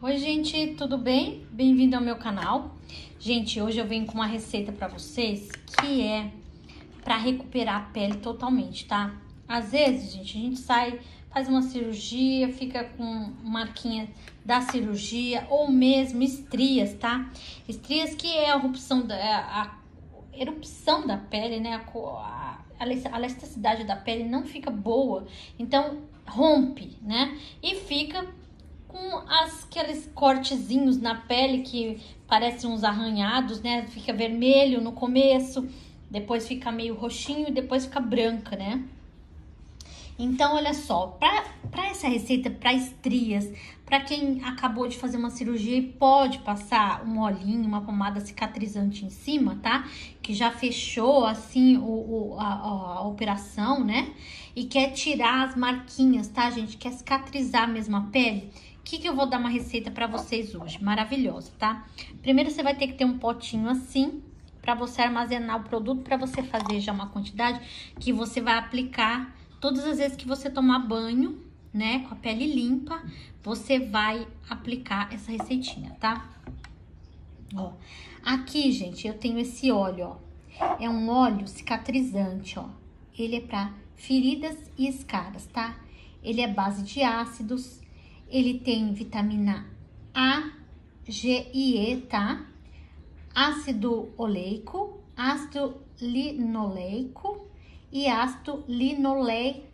Oi, gente, tudo bem? Bem-vindo ao meu canal. Gente, hoje eu venho com uma receita pra vocês que é pra recuperar a pele totalmente, tá? Às vezes, gente, a gente sai, faz uma cirurgia, fica com marquinha da cirurgia ou mesmo estrias, tá? Estrias que é a erupção da pele, né? A elasticidade da pele não fica boa, então rompe, né? E fica com aqueles cortezinhos na pele que parecem uns arranhados, né? Fica vermelho no começo, depois fica meio roxinho e depois fica branca, né? Então, olha só, para essa receita, para estrias, para quem acabou de fazer uma cirurgia e pode passar um olhinho, uma pomada cicatrizante em cima, tá? Que já fechou, assim, a operação, né? E quer tirar as marquinhas, tá, gente? Quer cicatrizar mesmo a pele. O que eu vou dar uma receita para vocês hoje? Maravilhosa, tá? Primeiro, você vai ter que ter um potinho assim, para você armazenar o produto, para você fazer já uma quantidade que você vai aplicar todas as vezes que você tomar banho, né, com a pele limpa, você vai aplicar essa receitinha, tá? Ó, aqui, gente, eu tenho esse óleo, ó. É um óleo cicatrizante, ó. Ele é pra feridas e escaras, tá? Ele é base de ácidos, ele tem vitamina A, G e E, tá? Ácido oleico, ácido linoleico e ácido linolénico,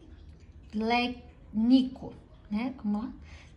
né? Como lá?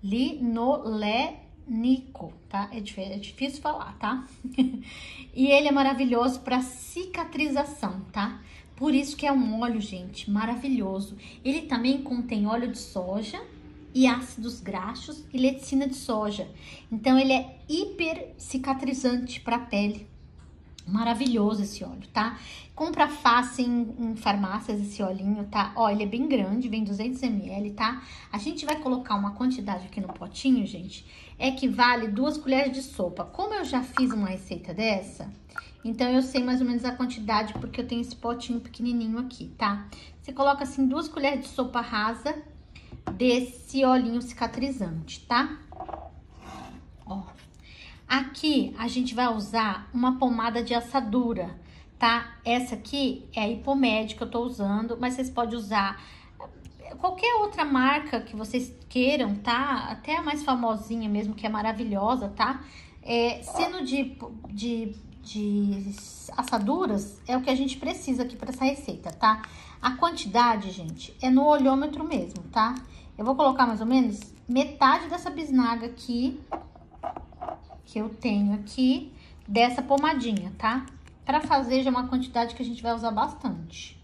Linolénico, tá? É difícil falar, tá? E ele é maravilhoso para cicatrização, tá? Por isso que é um óleo, gente, maravilhoso. Ele também contém óleo de soja e ácidos graxos e leticina de soja. Então, ele é hiper cicatrizante para a pele. Maravilhoso esse óleo, tá? Compra fácil em farmácias esse olhinho, tá? Ó, ele é bem grande, vem 200 ml, tá? A gente vai colocar uma quantidade aqui no potinho, gente, equivale 2 colheres de sopa. Como eu já fiz uma receita dessa, então eu sei mais ou menos a quantidade, porque eu tenho esse potinho pequenininho aqui, tá? Você coloca assim 2 colheres de sopa rasa desse olhinho cicatrizante, tá? Ó. Aqui, a gente vai usar uma pomada de assadura, tá? Essa aqui é a Hipomed que eu tô usando, mas vocês podem usar qualquer outra marca que vocês queiram, tá? Até a mais famosinha mesmo, que é maravilhosa, tá? Sendo de assaduras, é o que a gente precisa aqui para essa receita, tá? A quantidade, gente, é no olhômetro mesmo, tá? Eu vou colocar mais ou menos metade dessa bisnaga aqui, que eu tenho aqui, dessa pomadinha, tá? Pra fazer já uma quantidade que a gente vai usar bastante.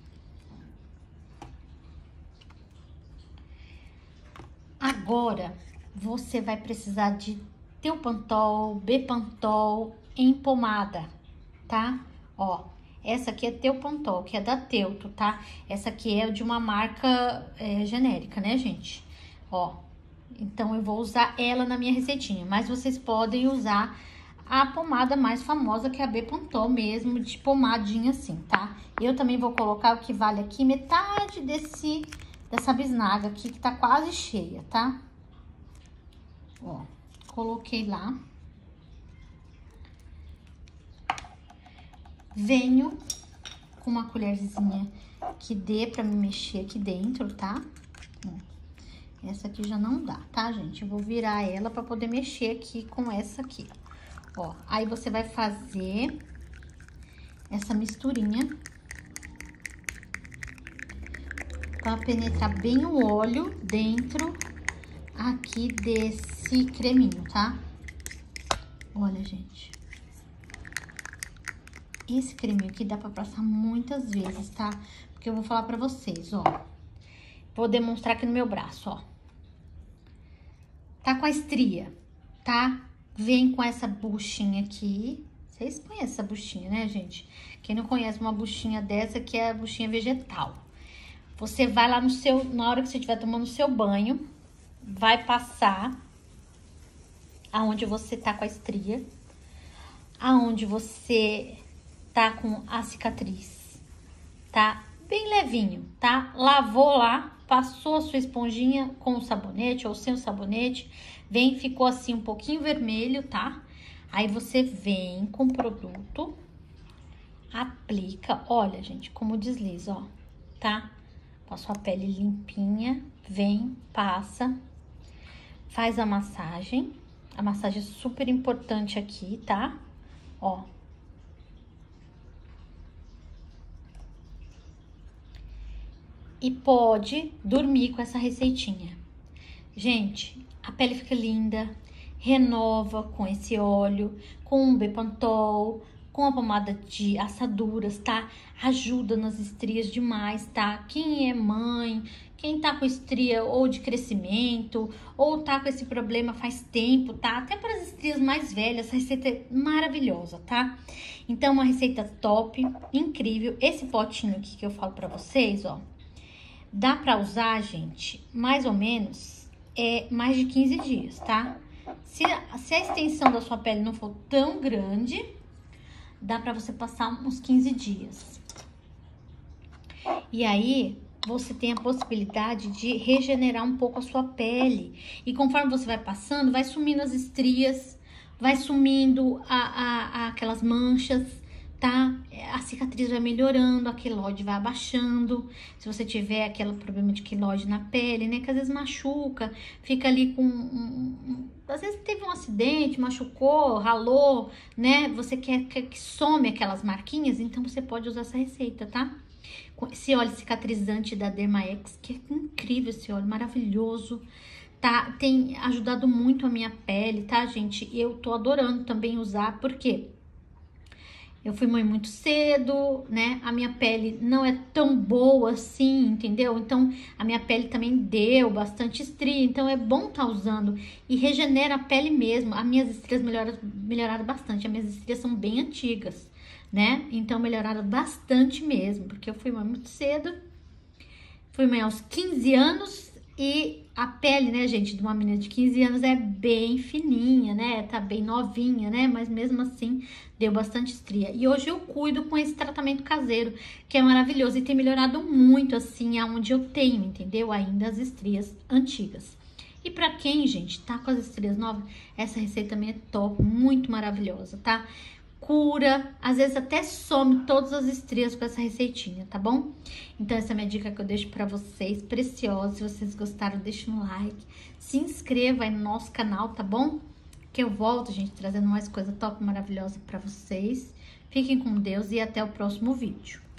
Agora, você vai precisar de Teopantol, Bepantol em pomada, tá? Ó, essa aqui é Teopantol, que é da Teuto, tá? Essa aqui é de uma marca genérica, né, gente? Ó. Então, eu vou usar ela na minha receitinha, mas vocês podem usar a pomada mais famosa, que é a Bepantol mesmo, de pomadinha assim, tá? Eu também vou colocar o que vale aqui, metade dessa bisnaga aqui, que tá quase cheia, tá? Ó, coloquei lá. Venho com uma colherzinha que dê pra me mexer aqui dentro, tá? Essa aqui já não dá, tá, gente? Eu vou virar ela pra poder mexer aqui com essa aqui. Ó, aí você vai fazer essa misturinha pra penetrar bem o óleo dentro aqui desse creminho, tá? Olha, gente. Esse creminho aqui dá pra passar muitas vezes, tá? Porque eu vou falar pra vocês, ó. Vou demonstrar aqui no meu braço, ó. Tá com a estria, tá? Vem com essa buchinha aqui. Vocês conhecem essa buchinha, né, gente? Quem não conhece uma buchinha dessa, que é a buchinha vegetal. Você vai lá na hora que você estiver tomando o seu banho, vai passar aonde você tá com a estria, aonde você tá com a cicatriz, tá? Bem levinho, tá? Lavou lá, passou a sua esponjinha com o sabonete ou sem o sabonete, vem, ficou assim um pouquinho vermelho, tá? Aí você vem com o produto, aplica, olha, gente, como desliza, ó, tá? Com a sua pele limpinha, vem, passa, faz a massagem é super importante aqui, tá? Ó. E pode dormir com essa receitinha. Gente, a pele fica linda, renova com esse óleo, com o Bepantol, com a pomada de assaduras, tá? Ajuda nas estrias demais, tá? Quem é mãe, quem tá com estria ou de crescimento, ou tá com esse problema faz tempo, tá? Até para as estrias mais velhas, essa receita é maravilhosa, tá? Então, uma receita top, incrível. Esse potinho aqui que eu falo pra vocês, ó, dá pra usar, gente, mais ou menos, mais de 15 dias, tá? Se a extensão da sua pele não for tão grande, dá pra você passar uns 15 dias. E aí, você tem a possibilidade de regenerar um pouco a sua pele. E conforme você vai passando, vai sumindo as estrias, vai sumindo aquelas manchas, tá? A cicatriz vai melhorando, a queloide vai abaixando. Se você tiver aquele problema de queloide na pele, né? Que às vezes machuca, fica ali com... às vezes teve um acidente, machucou, ralou, né? Você quer que some aquelas marquinhas, então você pode usar essa receita, tá? Esse óleo cicatrizante da Dermaex, que é incrível esse óleo, maravilhoso, tá? Tem ajudado muito a minha pele, tá, gente? Eu tô adorando também usar, porque eu fui mãe muito cedo, né? A minha pele não é tão boa assim, entendeu? Então, a minha pele também deu bastante estria, então é bom tá usando e regenera a pele mesmo. As minhas estrias melhoraram bastante, as minhas estrias são bem antigas, né? Então, melhoraram bastante mesmo, porque eu fui mãe muito cedo, fui mãe aos 15 anos e a pele, né, gente, de uma menina de 15 anos é bem fininha, né? Tá bem novinha, né? Mas mesmo assim, deu bastante estria. E hoje eu cuido com esse tratamento caseiro, que é maravilhoso e tem melhorado muito, assim, aonde eu tenho, entendeu? Ainda as estrias antigas. E pra quem, gente, tá com as estrias novas, essa receita também é top, muito maravilhosa, tá? Cura, às vezes até some todas as estrias com essa receitinha, tá bom? Então essa é a minha dica que eu deixo pra vocês, preciosa. Se vocês gostaram, deixa um like, se inscreva aí no nosso canal, tá bom? Que eu volto, gente, trazendo mais coisa top, maravilhosa pra vocês. Fiquem com Deus e até o próximo vídeo.